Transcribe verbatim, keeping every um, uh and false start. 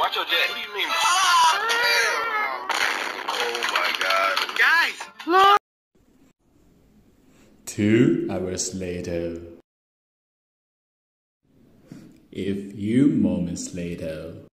Watch your jet. What do you mean? Oh, hell. Oh my God. Guys! Two hours later. A few moments later.